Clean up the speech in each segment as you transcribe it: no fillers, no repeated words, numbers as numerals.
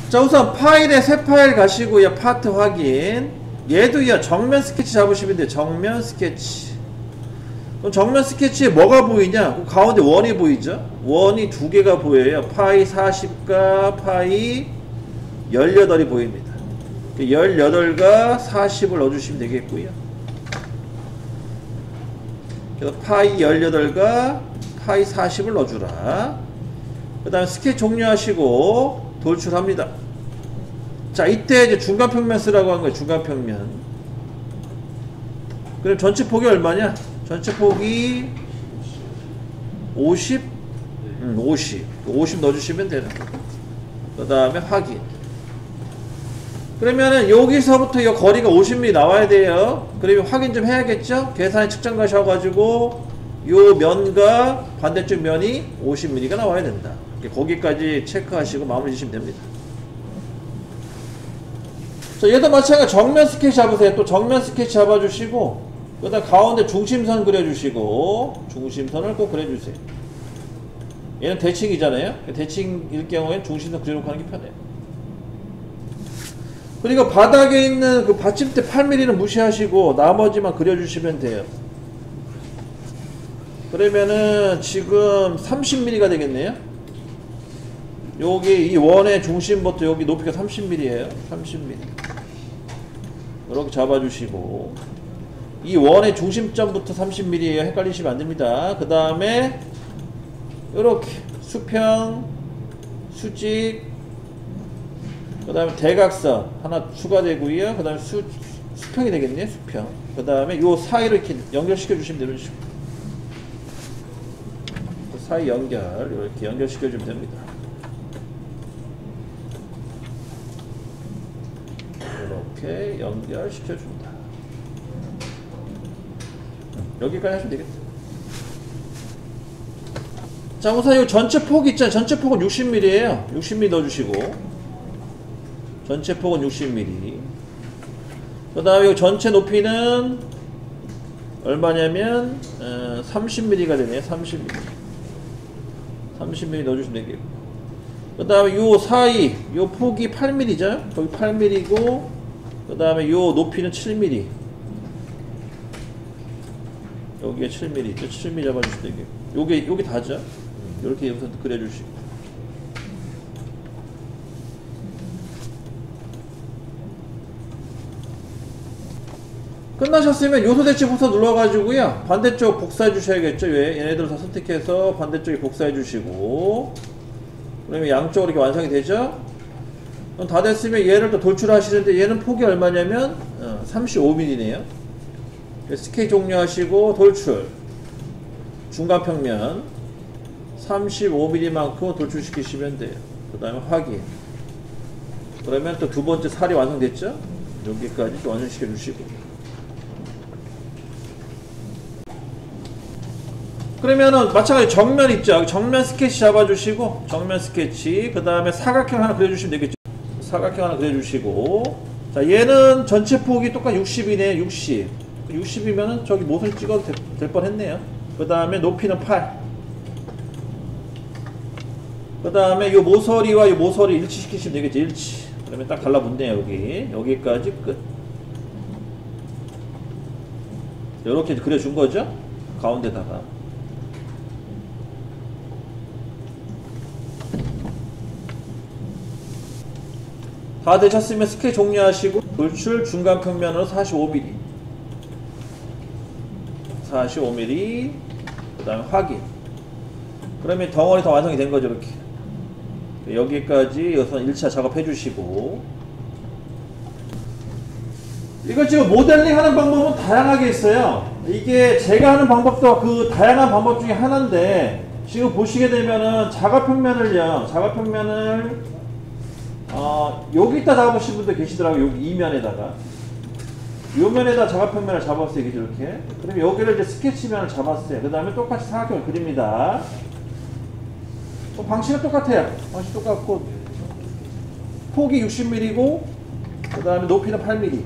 자, 우선 파일에 새 파일 가시고요. 파트 확인. 얘도요, 정면 스케치 잡으시면 돼요. 정면 스케치. 그럼 정면 스케치에 뭐가 보이냐? 그 가운데 원이 보이죠? 원이 두 개가 보여요. 파이 40과 파이 18이 보입니다. 18과 40을 넣어주시면 되겠고요. 그래서 파이 18과 파이 40을 넣어주라. 그 다음에 스케치 종료하시고 돌출합니다. 자, 이때 이제 중간평면 쓰라고 한 거예요. 중간평면. 그럼 전체 폭이 얼마냐? 전체 폭이 50? 50 넣어주시면 되는 거예요. 그 다음에 확인. 그러면은 여기서부터 이 거리가 50mm 나와야 돼요. 그러면 확인 좀 해야겠죠? 계산에 측정 가셔가지고 요 면과 반대쪽 면이 50mm가 나와야 된다. 거기까지 체크하시고 마무리 지시면 됩니다. 자, 얘도 마찬가지 정면 스케치 잡으세요. 또 정면 스케치 잡아주시고, 그 다음 가운데 중심선 그려주시고, 중심선을 꼭 그려주세요. 얘는 대칭이잖아요. 대칭일 경우엔 중심선 그려놓고 하는 게 편해요. 그리고 바닥에 있는 그 받침대 8mm는 무시하시고, 나머지만 그려주시면 돼요. 그러면은 지금 30mm가 되겠네요. 여기 이 원의 중심부터 여기 높이가 30mm예요. 30mm. 이렇게 잡아주시고, 이 원의 중심점부터 30mm예요. 헷갈리시면 안 됩니다. 그 다음에 이렇게 수평, 수직, 그 다음에 대각선 하나 추가되고요. 그 다음에 수평이 되겠네요. 수평. 그 다음에 요 사이로 이렇게 연결시켜 주시면 되는 식으로. 그 사이 연결 이렇게 연결시켜 주면 됩니다. 이렇게 연결시켜준다. 여기까지 하시면 되겠다. 자, 우선 이 전체 폭 있잖아요. 전체 폭은 60mm예요. 60mm 넣어주시고, 전체 폭은 60mm. 그 다음에 이 전체 높이는 얼마냐면 30mm가 되네요. 30mm. 30mm 넣어주시면 되겠고, 그 다음에 요 사이 요 폭이 8mm죠. 거기 8mm고, 그 다음에 요 높이는 7mm. 여기에 7mm 있죠. 7mm 잡아주시면 되겠고, 요게 다죠. 요렇게 우선 그려주시고, 끝나셨으면 요소 대치부터 눌러가지고요, 반대쪽 복사해 주셔야겠죠. 얘네들 다 선택해서 반대쪽에 복사해 주시고, 그러면 양쪽으로 이렇게 완성이 되죠. 그럼 다 됐으면 얘를 또 돌출하시는데, 얘는 폭이 얼마냐면 35mm네요. 스케치 종료하시고 돌출, 중간평면 35mm만큼 돌출시키시면 돼요. 그 다음에 확인. 그러면 또 두 번째 살이 완성됐죠. 여기까지 또 완성시켜 주시고, 그러면은 마찬가지 정면 있죠. 정면 스케치 잡아주시고, 정면 스케치, 그 다음에 사각형 하나 그려주시면 되겠죠. 사각형 하나 그려주시고, 자, 얘는 전체 폭이 똑같이 60이네. 60이면은 저기 못을 찍어도 될 뻔했네요. 그 다음에 높이는 8. 그 다음에 요 모서리와 요 모서리 일치시키시면 되겠죠. 일치. 그러면 딱 달라붙네요. 여기까지 끝. 요렇게 그려준 거죠. 가운데다가. 다 되셨으면 스케치 종료하시고, 돌출 중간평면으로 45mm. 45mm. 그 다음에 확인. 그러면 덩어리 다 완성이 된 거죠. 이렇게. 여기까지 우선 1차 작업해 주시고, 이거 지금 모델링 하는 방법은 다양하게 있어요. 이게 제가 하는 방법도 그 다양한 방법 중에 하나인데, 지금 보시게 되면은 자가평면을 여기다 잡으신 분들 계시더라고요. 여기 이면에다가, 요 면에다 자가평면을 잡았어요. 이렇게. 그러면 여기를 이제 스케치면을 잡았어요. 그 다음에 똑같이 사각형을 그립니다. 방식은 똑같아요. 방식 똑같고, 폭이 60mm고, 그 다음에 높이는 8mm.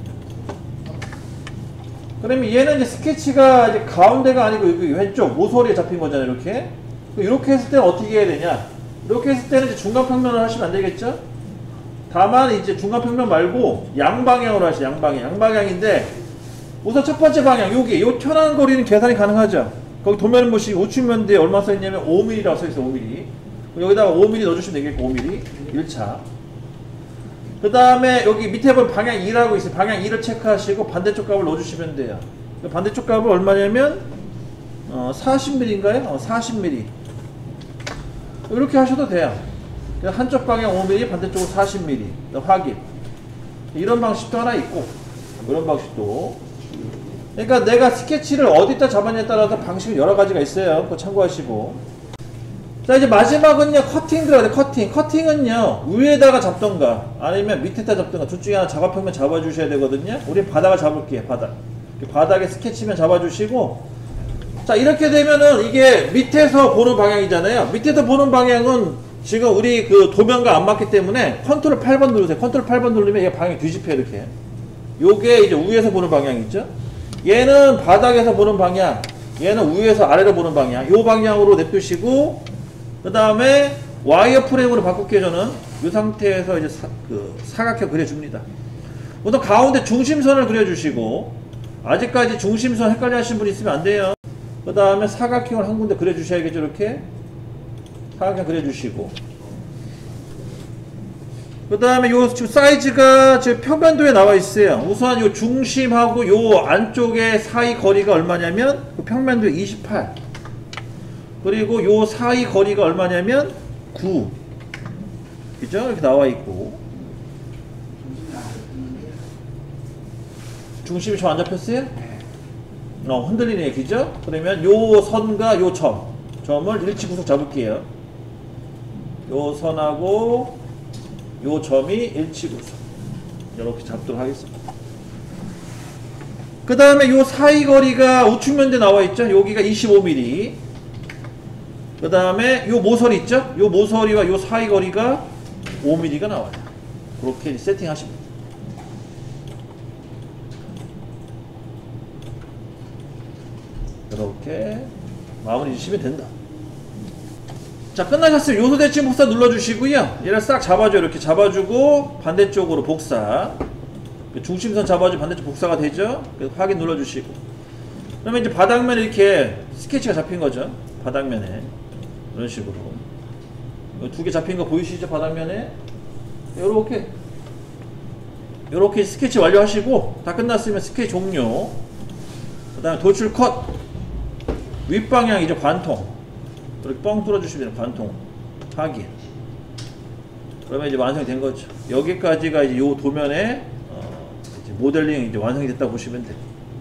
그러면 얘는 이제 스케치가 이제 가운데가 아니고 여기 왼쪽 모서리에 잡힌 거잖아요. 이렇게 했을 때는 어떻게 해야 되냐? 이렇게 했을 때는 이제 중간평면을 하시면 안 되겠죠? 다만 이제 중간평면 말고 양방향으로 하시죠. 양방향인데 우선 첫 번째 방향 여기 요 튀어나온 거리는 계산이 가능하죠. 거기 도면을 보시고 우측면대에 얼마 써있냐면 5mm라고 써있어요. 5mm. 여기다가 5mm 넣어주시면 되겠고 5mm 1차. 그 다음에 여기 밑에 보면 방향 2라고 있어요. 방향 2를 체크하시고 반대쪽 값을 넣어주시면 돼요. 반대쪽 값은 얼마냐면 40mm인가요? 40mm. 이렇게 하셔도 돼요. 한쪽 방향 5mm, 반대쪽은 40mm. 확인. 이런 방식도 하나 있고, 이런 방식도. 그러니까 내가 스케치를 어디다 잡았냐에 따라서 방식은 여러 가지가 있어요. 그거 참고하시고. 자, 이제 마지막은요, 커팅 들어가야 돼. 커팅은요, 위에다가 잡던가, 아니면 밑에다 잡던가, 둘 중에 하나 작업평면 잡아주셔야 되거든요. 우린 바닥을 잡을게요, 바닥에 스케치면 잡아주시고, 자, 이렇게 되면은 이게 밑에서 보는 방향이잖아요. 밑에서 보는 방향은 지금 우리 그 도면과 안 맞기 때문에 컨트롤 8번 누르세요. 컨트롤 8번 누르면 얘 방향이 뒤집혀요, 이렇게. 요게 이제 위에서 보는 방향이죠. 얘는 바닥에서 보는 방향, 얘는 위에서 아래로 보는 방향. 요 방향으로 냅두시고, 그 다음에 와이어 프레임으로 바꿀게요, 저는. 이 상태에서 이제 사각형 그려줍니다. 우선 가운데 중심선을 그려주시고, 아직까지 중심선 헷갈려 하시는 분 있으면 안 돼요. 그 다음에 사각형을 한 군데 그려주셔야겠죠, 이렇게. 사각형 그려주시고. 그 다음에 요 지금 사이즈가 지금 평면도에 나와 있어요. 우선 요 중심하고 요 안쪽의 사이 거리가 얼마냐면, 그 평면도에 28. 그리고 요 사이 거리가 얼마냐면 9. 그죠? 이렇게 나와 있고. 중심이 좀 안 잡혔어요? 흔들리네, 그죠? 그러면 요 선과 요 점을 일치구속 잡을게요. 요 선하고 요 점이 일치구속. 이렇게 잡도록 하겠습니다. 그 다음에 요 사이 거리가 우측면대 나와 있죠? 여기가 25mm. 그 다음에 요 모서리 있죠? 요 모서리와 요 사이 거리가 5mm가 나와요. 그렇게 세팅하십니다. 이렇게 마무리 주시면 된다. 자, 끝나셨어요. 요소 대칭 복사 눌러주시고요. 얘를 싹 잡아줘. 이렇게 잡아주고 반대쪽으로 복사. 중심선 잡아주고 반대쪽 복사가 되죠. 그래서 확인 눌러주시고. 그러면 이제 바닥면에 이렇게 스케치가 잡힌 거죠. 바닥면에 이런 식으로 두 개 잡힌 거 보이시죠? 바닥면에 요렇게 스케치 완료하시고 다 끝났으면 스케치 종료. 그 다음에 도출 컷. 윗방향이죠. 관통. 이렇게 뻥 뚫어주시면 돼요. 관통. 확인. 그러면 이제 완성이 된 거죠. 여기까지가 이제 요 도면에 이제 모델링 이제 완성이 됐다고 보시면 돼요.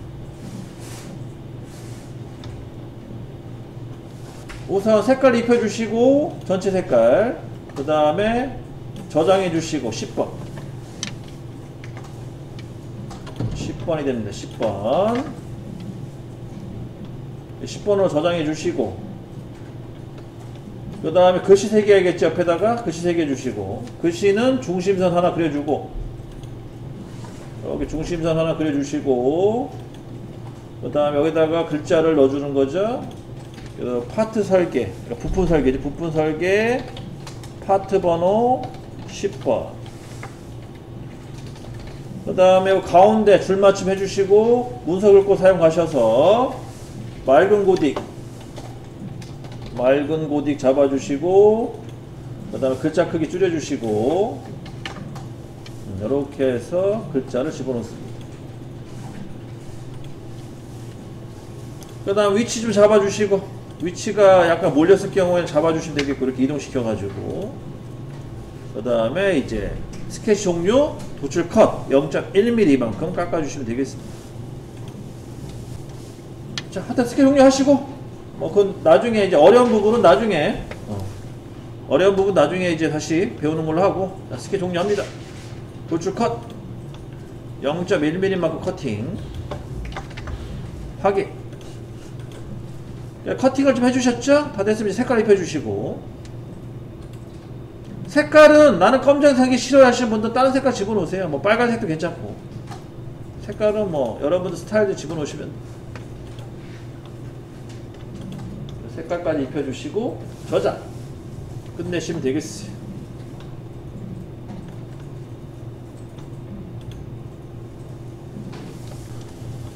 우선 색깔 입혀주시고, 전체 색깔. 그 다음에 저장해주시고, 10번. 10번이 됩니다. 10번. 10번으로 저장해 주시고, 그 다음에 글씨 새겨야겠죠. 옆에다가 글씨 새겨 주시고, 글씨는 중심선 하나 그려주고, 여기 중심선 하나 그려주시고, 그 다음에 여기다가 글자를 넣어주는 거죠. 파트 설계, 부품 설계지. 부품 설계, 파트 번호 10번. 그 다음에 가운데 줄 맞춤 해주시고, 문서 긁고 사용하셔서 맑은 고딕 잡아주시고, 그 다음에 글자 크기 줄여주시고, 이렇게 해서 글자를 집어넣습니다. 그 다음 위치 좀 잡아주시고, 위치가 약간 몰렸을 경우에는 잡아주시면 되겠고, 이렇게 이동시켜가지고, 그 다음에 이제 스케치 종료, 도출 컷 0.1mm만큼 깎아주시면 되겠습니다. 자, 하여튼 스케치 종료 하시고, 그건 나중에 이제 어려운 부분 나중에 이제 다시 배우는 걸로 하고, 자, 스케치 종료합니다. 도출 컷 0.1mm만큼 커팅. 확인. 커팅을 좀 해주셨죠? 다 됐으면 색깔 입혀주시고, 색깔은 나는 검정색이 싫어 하시는 분들 다른 색깔 집어넣으세요. 뭐 빨간색도 괜찮고, 색깔은 뭐 여러분들 스타일도 집어넣으시면, 색깔까지 입혀주시고 저장 끝내시면 되겠어요.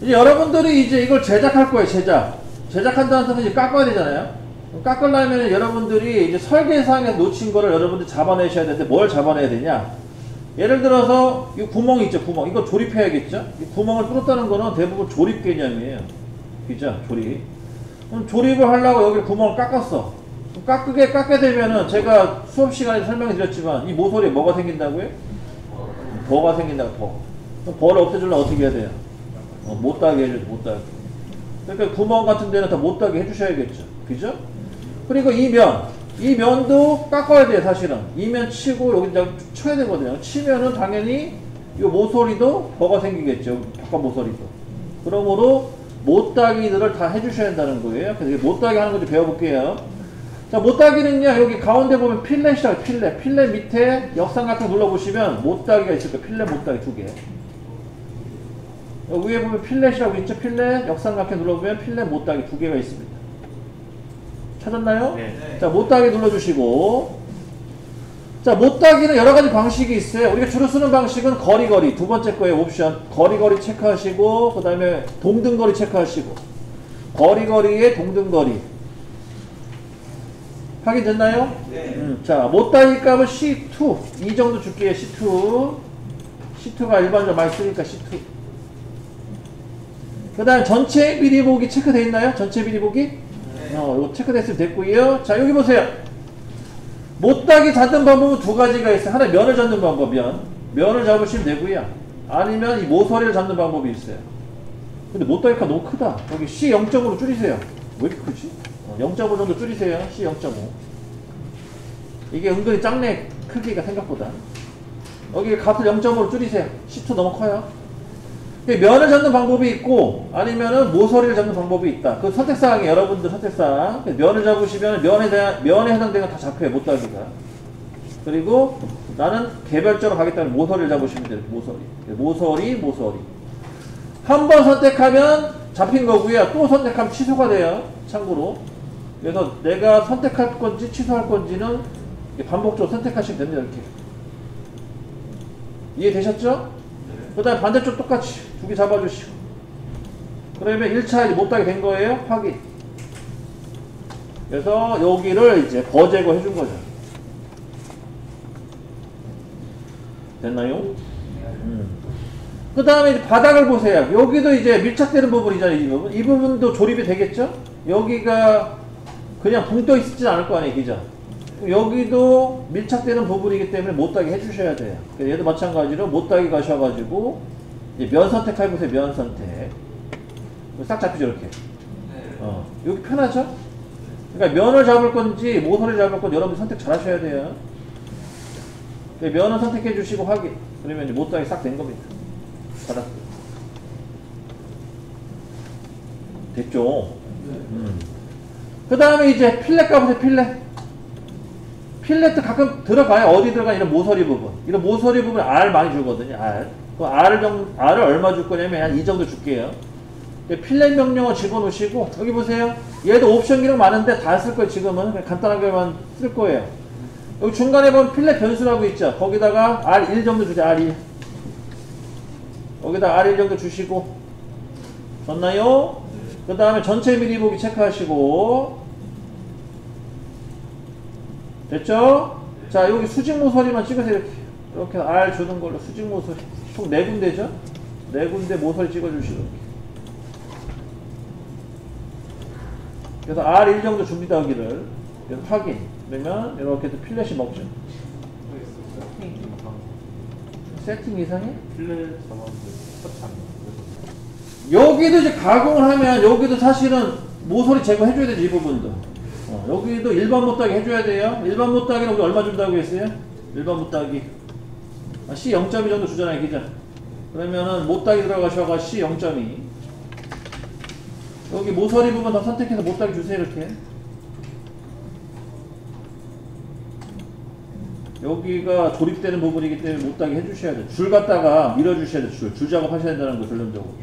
이제 여러분들이 이제 이걸 제작할 거예요. 제작한다는 뜻은 이제 깎아야 되잖아요. 깎으려면 여러분들이 이제 설계상에서 놓친 거를 여러분들이 잡아내셔야 되는데 뭘 잡아내야 되냐? 예를 들어서 이 구멍이 있죠. 구멍. 이거 조립해야겠죠? 이 구멍을 뚫었다는 거는 대부분 조립 개념이에요. 그죠? 조립. 그럼 조립을 하려고 여기 구멍을 깎았어. 깎게 되면은 제가 수업 시간에 설명해 드렸지만 이 모서리에 뭐가 생긴다고요? 버가 생긴다고, 버. 그럼 버를 없애주려면 어떻게 해야 돼요? 못 닿게 해줘야죠. 못 닿게. 그러니까 구멍 같은 데는 다 못 닿게 해주셔야겠죠. 그죠? 그리고 이 면도 깎아야 돼요. 사실은 이 면 치고 여기 쳐야 되거든요. 치면은 당연히 이 모서리도 버가 생기겠죠. 바깥 모서리도. 그러므로 못따기들을 다 해주셔야 한다는 거예요. 그래서 못따기 하는 거 좀 배워볼게요. 자, 못따기는요, 여기 가운데 보면 필렛이라고, 필렛 밑에 역삼각형 눌러보시면 못따기가 있을 거예요. 필렛 못따기 2개. 위에 보면 필렛이라고 있죠. 필렛 역삼각형 눌러보면 필렛 못따기 2개가 있습니다. 찾았나요? 네. 자, 못따기 눌러주시고. 자, 못따기는 여러 가지 방식이 있어요. 우리가 주로 쓰는 방식은 거리. 두 번째 거에 옵션. 거리 체크하시고, 그 다음에 동등거리 체크하시고. 거리에 동등거리. 확인됐나요? 네. 자, 못따기 값은 C2. 이 정도 줄게요, C2. C2가 일반적으로 많이 쓰니까 C2. 그 다음 전체 미리 보기 체크되어 있나요? 전체 미리 보기? 네. 이거 체크됐으면 됐고요. 자, 여기 보세요. 못따기 잡는 방법은 두 가지가 있어요. 하나 면을 잡는 방법, 면을 잡으시면 되고요. 아니면 이 모서리를 잡는 방법이 있어요. 근데 못따기가 너무 크다. 여기 C 0.5로 줄이세요. 왜 이렇게 크지? 0.5 정도 줄이세요. C 0.5. 이게 은근히 작네. 크기가 생각보다. 여기 값을 0.5로 줄이세요. C2 너무 커요. 면을 잡는 방법이 있고 아니면은 모서리를 잡는 방법이 있다. 그 선택사항이 여러분들 선택사항. 면을 잡으시면 면에 해당되는 거 다 잡혀요. 못따기가. 그리고 나는 개별적으로 가겠다면 모서리를 잡으시면 돼요. 모서리. 한 번 선택하면 잡힌 거고요. 또 선택하면 취소가 돼요. 참고로. 그래서 내가 선택할 건지 취소할 건지는 반복적으로 선택하시면 됩니다. 이렇게. 이해되셨죠? 그 다음에 반대쪽 똑같이 두 개 잡아주시고. 그러면 1차 이제 못따기 된 거예요. 확인. 그래서 여기를 이제 버제거 해준 거죠. 됐나요? 그 다음에 이제 바닥을 보세요. 여기도 이제 밀착되는 부분이잖아요. 이 부분. 이 부분도 조립이 되겠죠? 여기가 그냥 붕 떠 있지 않을 거 아니에요. 그죠? 여기도 밀착되는 부분이기 때문에 못따기 해주셔야 돼요. 얘도 마찬가지로 못따기 가셔가지고 이제 면 선택해보세요. 면 선택. 싹 잡히죠. 이렇게. 여기 편하죠? 그러니까 면을 잡을 건지 모서리를 잡을 건지 여러분 선택 잘 하셔야 돼요. 면을 선택해 주시고 확인. 그러면 이제 못따기 싹 된 겁니다. 받았어요. 됐죠? 그 다음에 이제 필렛 가보세요. 필렛도 가끔 들어가요. 어디 들어가? 이런 모서리 부분. 이런 모서리 부분에 R 많이 주거든요. R. 그 R을 얼마 줄 거냐면 한 이 정도 줄게요. 필렛 명령어 집어넣으시고, 여기 보세요. 얘도 옵션 기능 많은데 다 쓸 거예요. 지금은. 그냥 간단하게만 쓸 거예요. 여기 중간에 보면 필렛 변수라고 있죠. 거기다가 R1 정도 주세요. R1. 여기다 R1 정도 주시고. 졌나요? 그 다음에 전체 미리 보기 체크하시고. 됐죠? 자, 여기 수직 모서리만 찍으세요. 이렇게 R 주는 걸로 수직 모서리. 총 4군데죠? 4군데 모서리 찍어주시고. 그래서 R1 정도 줍니다. 여기를. 그래서 확인. 그러면 이렇게 해서 필렛이 먹죠. 세팅 이상해? 여기도 이제 가공을 하면 여기도 사실은 모서리 제거해줘야 되지. 이 부분도. 여기도 일반 못따기 해줘야 돼요. 일반 못따기는 우리 얼마 준다고 했어요? 일반 못따기 C 0.2 정도 주잖아요. 그죠? 그러면은 못따기 들어가셔가 C 0.2. 여기 모서리 부분 다 선택해서 못따기 주세요. 이렇게. 여기가 조립되는 부분이기 때문에 못따기 해주셔야 돼요. 줄 갖다가 밀어주셔야 돼요. 줄 작업하셔야 된다는 거 결론적으로.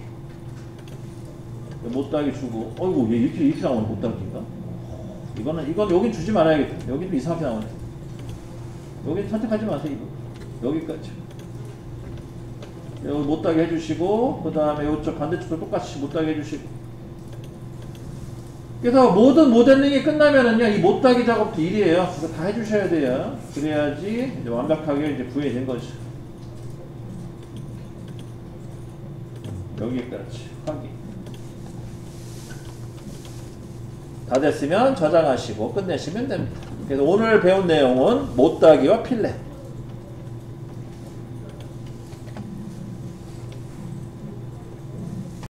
못따기 주고. 어이구, 얘 이렇게 나오네. 못따기인가? 이건 여긴 주지 말아야겠다. 여기도 이상하게 나오네. 여긴 선택하지 마세요. 이거. 여기까지. 여기 못따기 해주시고 그 다음에 이쪽 반대쪽도 똑같이 못따기 해주시고. 그래서 모든 모델링이 끝나면은요 이 못따기 작업도 일이에요. 그거 다 해주셔야 돼요. 그래야지 이제 완벽하게 이제 구현이 된 거죠. 여기까지 확인. 다 됐으면 저장하시고 끝내시면 됩니다. 그래서 오늘 배운 내용은 못따기와 필렛